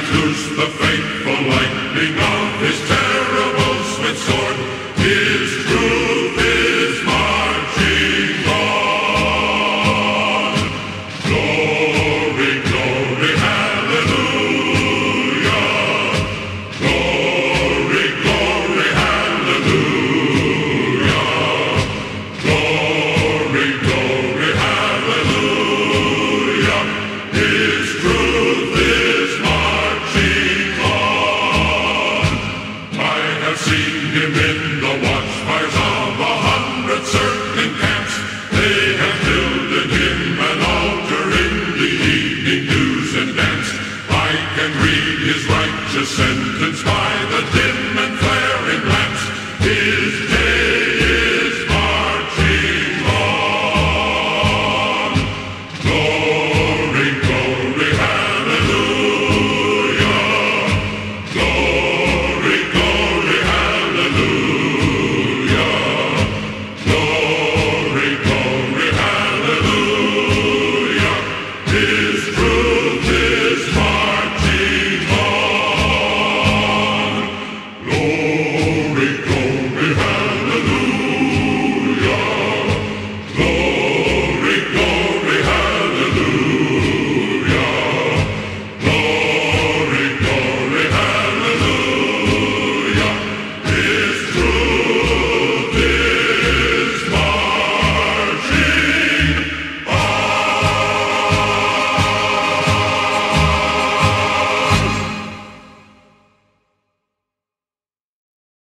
loose the fateful lightning of his terrible smith sword. His truth is marching on. Glory, glory, hallelujah. Glory, glory, hallelujah. Glory, glory, hallelujah. His truth is marching on. I have seen him in the watchfires of 100 circling camps. They have builded him an altar in the evening news and dance. I can read his righteous sentence